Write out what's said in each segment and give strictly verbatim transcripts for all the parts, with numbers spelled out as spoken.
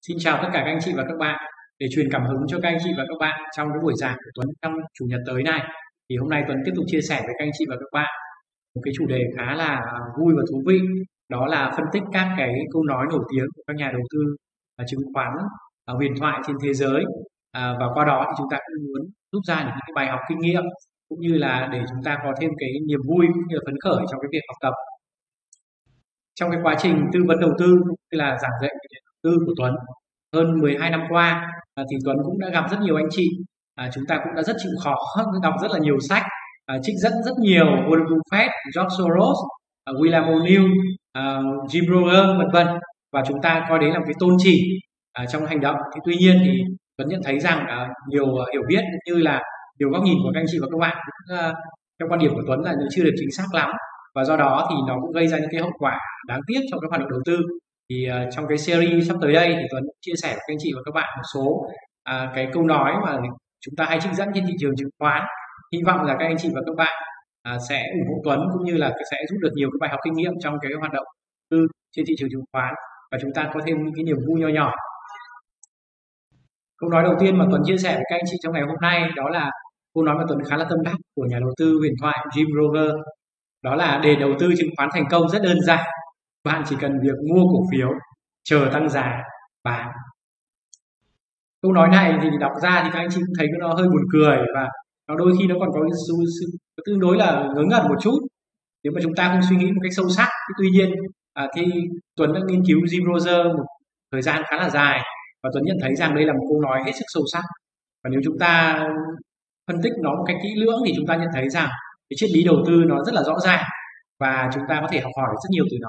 Xin chào tất cả các anh chị và các bạn. Để truyền cảm hứng cho các anh chị và các bạn trong cái buổi giảng của Tuấn trong chủ nhật tới này, thì hôm nay Tuấn tiếp tục chia sẻ với các anh chị và các bạn một cái chủ đề khá là vui và thú vị, đó là phân tích các cái câu nói nổi tiếng của các nhà đầu tư à, chứng khoán à, huyền thoại trên thế giới. À, và qua đó thì chúng ta cũng muốn rút ra những cái bài học kinh nghiệm, cũng như là để chúng ta có thêm cái niềm vui cũng như là phấn khởi trong cái việc học tập. Trong cái quá trình tư vấn đầu tư cũng như là giảng dạy về đầu tư của Tuấn hơn mười hai năm qua, à, thì Tuấn cũng đã gặp rất nhiều anh chị, à, chúng ta cũng đã rất chịu khó đọc rất là nhiều sách, à, trích dẫn rất nhiều Warren Buffett, George Soros, à, William O'Neill, à, Jim Rohn vân vân, và chúng ta coi đấy là một cái tôn chỉ à, trong hành động. Thì tuy nhiên thì Tuấn nhận thấy rằng à, nhiều uh, hiểu biết cũng như là nhiều góc nhìn của các anh chị và các bạn cũng, uh, theo quan điểm của Tuấn là chưa được chính xác lắm, và do đó thì nó cũng gây ra những cái hậu quả đáng tiếc trong các hoạt động đầu tư. Thì uh, trong cái series sắp tới đây thì Tuấn chia sẻ với các anh chị và các bạn một số uh, cái câu nói mà chúng ta hay trích dẫn trên thị trường chứng khoán. Hy vọng là các anh chị và các bạn uh, sẽ ủng hộ Tuấn, cũng như là sẽ rút được nhiều cái bài học kinh nghiệm trong cái hoạt động đầu tư trên thị trường chứng khoán, và chúng ta có thêm những cái niềm vui nho nhỏ. Câu nói đầu tiên mà Tuấn chia sẻ với các anh chị trong ngày hôm nay đó là câu nói mà Tuấn khá là tâm đắc của nhà đầu tư huyền thoại Jim Rohn. Đó là để đầu tư chứng khoán thành công rất đơn giản, bạn chỉ cần việc mua cổ phiếu, chờ tăng giá, bán. Câu nói này thì đọc ra thì các anh chị cũng thấy nó hơi buồn cười, và nó đôi khi nó còn có cái sự, sự tương đối là ngớ ngẩn một chút nếu mà chúng ta không suy nghĩ một cách sâu sắc. Tuy nhiên à, thì Tuấn đã nghiên cứu Jim Rohn một thời gian khá là dài, và Tuấn nhận thấy rằng đây là một câu nói hết sức sâu sắc, và nếu chúng ta phân tích nó một cách kỹ lưỡng thì chúng ta nhận thấy rằng cái triết lý đầu tư nó rất là rõ ràng, và chúng ta có thể học hỏi rất nhiều từ nó.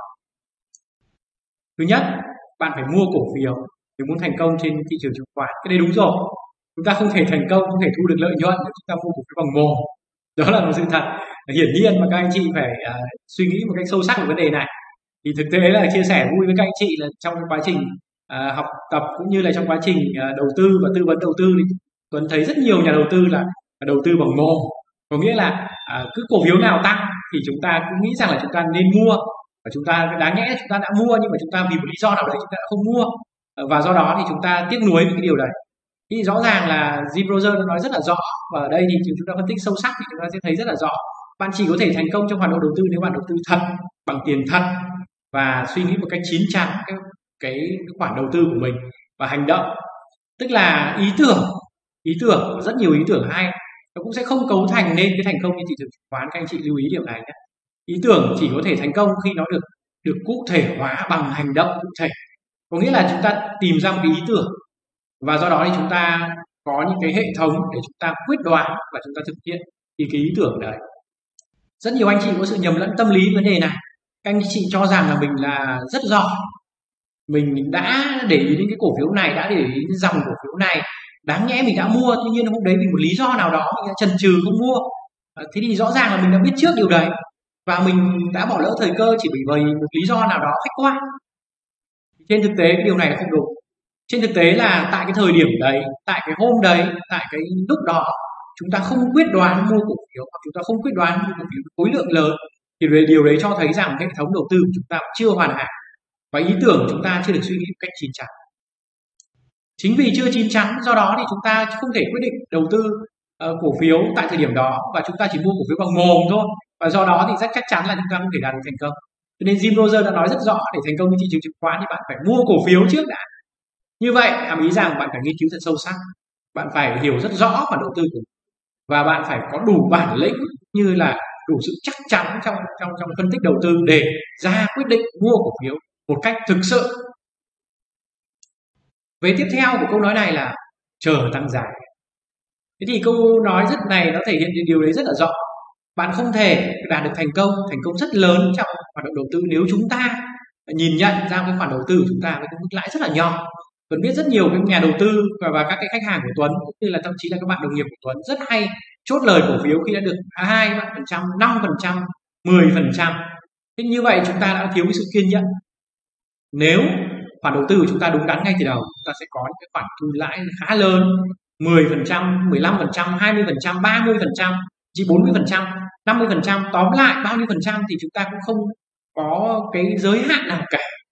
Thứ nhất, bạn phải mua cổ phiếu nếu muốn thành công trên thị trường chứng khoán. Cái đấy đúng rồi, chúng ta không thể thành công, không thể thu được lợi nhuận nếu chúng ta mua cổ phiếu bằng mồm. Đó là một sự thật hiển nhiên mà các anh chị phải uh, suy nghĩ một cách sâu sắc về vấn đề này. Thì thực tế là chia sẻ vui với các anh chị là trong quá trình uh, học tập cũng như là trong quá trình uh, đầu tư và tư vấn đầu tư thì Tuấn thấy rất nhiều nhà đầu tư là đầu tư bằng mồm, có nghĩa là uh, cứ cổ phiếu nào tăng thì chúng ta cũng nghĩ rằng là chúng ta nên mua, và chúng ta đáng nhẽ chúng ta đã mua, nhưng mà chúng ta vì một lý do nào đấy chúng ta đã không mua, và do đó thì chúng ta tiếc nuối với cái điều đấy. Thì rõ ràng là Jim Rohn đã nói rất là rõ, và ở đây thì chúng ta phân tích sâu sắc thì chúng ta sẽ thấy rất là rõ. Bạn chỉ có thể thành công trong hoạt động đầu tư nếu bạn đầu tư thật, bằng tiền thật, và suy nghĩ một cách chín chắn cái, cái, cái khoản đầu tư của mình, và hành động. Tức là ý tưởng, ý tưởng rất nhiều ý tưởng hay, nó cũng sẽ không cấu thành nên cái thành công trên thị trường chứng khoán. Các anh chị lưu ý điều này nhé. Ý tưởng chỉ có thể thành công khi nó được được cụ thể hóa bằng hành động cụ thể. Có nghĩa là chúng ta tìm ra một cái ý tưởng, và do đó thì chúng ta có những cái hệ thống để chúng ta quyết đoán và chúng ta thực hiện thì cái ý tưởng đấy. Rất nhiều anh chị có sự nhầm lẫn tâm lý vấn đề này. Các anh chị cho rằng là mình là rất giỏi, mình đã để ý đến cái cổ phiếu này, đã để ý đến dòng cổ phiếu này, đáng nhẽ mình đã mua, tuy nhiên hôm đấy vì một lý do nào đó mình đã chần chừ không mua. Thế thì rõ ràng là mình đã biết trước điều đấy, và mình đã bỏ lỡ thời cơ chỉ bởi vì một lý do nào đó khách quan. Trên thực tế cái điều này là không đúng. Trên thực tế là tại cái thời điểm đấy, tại cái hôm đấy, tại cái lúc đó chúng ta không quyết đoán mua cổ phiếu, hoặc chúng ta không quyết đoán mua cổ phiếu khối lượng lớn, thì về điều đấy cho thấy rằng hệ thống đầu tư của chúng ta chưa hoàn hảo, và ý tưởng của chúng ta chưa được suy nghĩ một cách chín chắn. Chính vì chưa chín chắn, do đó thì chúng ta không thể quyết định đầu tư uh, cổ phiếu tại thời điểm đó, và chúng ta chỉ mua cổ phiếu bằng mồm thôi, và do đó thì rất chắc chắn là chúng ta không thể đạt được thành công. Cho nên Jim Rohn đã nói rất rõ, để thành công trên thị trường chứng khoán thì bạn phải mua cổ phiếu trước đã. Như vậy hàm ý rằng bạn phải nghiên cứu thật sâu sắc, bạn phải hiểu rất rõ khoản đầu tư của mình, và bạn phải có đủ bản lĩnh như là đủ sự chắc chắn trong trong trong phân tích đầu tư để ra quyết định mua cổ phiếu một cách thực sự. Về tiếp theo của câu nói này là chờ tăng giá. Thế thì câu nói rất này nó thể hiện điều đấy rất là rõ. Bạn không thể đạt được thành công, thành công rất lớn trong hoạt động đầu tư nếu chúng ta nhìn nhận ra cái khoản đầu tư của chúng ta với cái mức lãi rất là nhỏ. Tuấn biết rất nhiều các nhà đầu tư và, và các cái khách hàng của Tuấn, cũng như là thậm chí là các bạn đồng nghiệp của Tuấn rất hay chốt lời cổ phiếu khi đã được hai phần trăm, năm phần trăm, mười phần trăm. Thế như vậy chúng ta đã thiếu cái sự kiên nhẫn. Nếu khoản đầu tư của chúng ta đúng đắn ngay từ đầu, chúng ta sẽ có những cái khoản thu lãi khá lớn, mười phần trăm, mười lăm phần trăm, hai mươi phần trăm, ba mươi phần trăm, chỉ bốn mươi phần trăm, năm mươi phần trăm, tóm lại bao nhiêu phần trăm thì chúng ta cũng không có cái giới hạn nào cả.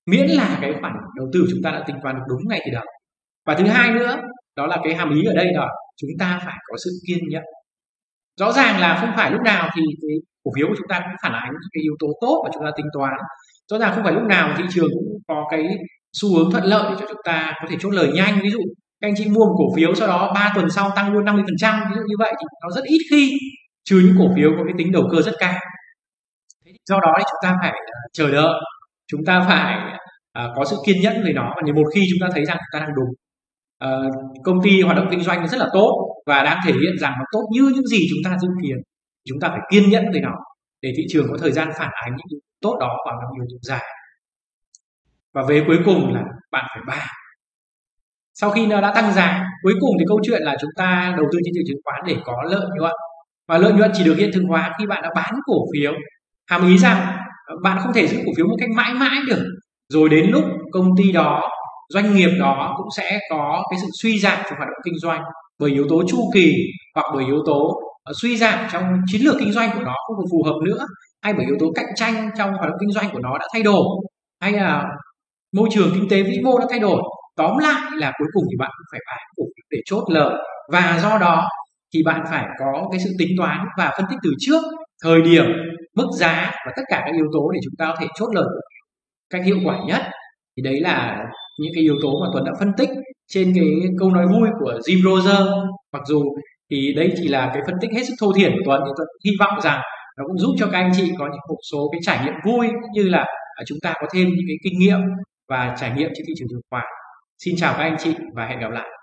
miễn là cái khoản đầu tư chúng ta đã tính toán được đúng ngay từ đầu. Và thứ hai nữa, đó là cái hàm ý ở đây là chúng ta phải có sự kiên nhẫn. Rõ ràng là không phải lúc nào thì cái cổ phiếu của chúng ta cũng phản ánh những cái yếu tố tốt mà chúng ta tính toán. Rõ ràng không phải lúc nào thị trường cũng có cái xu hướng thuận lợi để cho chúng ta có thể chốt lời nhanh. Ví dụ các anh chị mua một cổ phiếu sau đó ba tuần sau tăng luôn năm mươi phần trăm, ví dụ như vậy thì nó rất ít khi, trừ những cổ phiếu có cái tính đầu cơ rất cao. Do đó thì chúng ta phải uh, chờ đợi, chúng ta phải uh, có sự kiên nhẫn với nó. Và nếu một khi chúng ta thấy rằng chúng ta đang đúng, uh, công ty hoạt động kinh doanh rất là tốt và đang thể hiện rằng nó tốt như những gì chúng ta dự kiến, chúng ta phải kiên nhẫn với nó để thị trường có thời gian phản ánh những yếu tố tốt đó vào năm yếu tố dài. Và về cuối cùng là bạn phải bán. Sau khi nó đã tăng giá, cuối cùng thì câu chuyện là chúng ta đầu tư trên thị trường khoán để có lợi nhuận, và lợi nhuận chỉ được hiện thực hóa khi bạn đã bán cổ phiếu. Hàm ý rằng bạn không thể giữ cổ phiếu một cách mãi mãi được, rồi đến lúc công ty đó, doanh nghiệp đó cũng sẽ có cái sự suy giảm trong hoạt động kinh doanh bởi yếu tố chu kỳ, hoặc bởi yếu tố suy giảm trong chiến lược kinh doanh của nó không còn phù hợp nữa, hay bởi yếu tố cạnh tranh trong hoạt động kinh doanh của nó đã thay đổi, hay là môi trường kinh tế vĩ mô đã thay đổi. Tóm lại là cuối cùng thì bạn cũng phải bán cổ phiếu để chốt lời, và do đó thì bạn phải có cái sự tính toán và phân tích từ trước thời điểm, mức giá và tất cả các yếu tố để chúng ta có thể chốt lời cách hiệu quả nhất. Thì đấy là những cái yếu tố mà Tuấn đã phân tích trên cái câu nói vui của Jim Roger. Mặc dù thì đây chỉ là cái phân tích hết sức thô thiển của Tuấn, thì Tuấn hy vọng rằng nó cũng giúp cho các anh chị có những một số cái trải nghiệm vui, cũng như là chúng ta có thêm những cái kinh nghiệm và trải nghiệm trên thị trường chứng khoán. Xin chào các anh chị và hẹn gặp lại.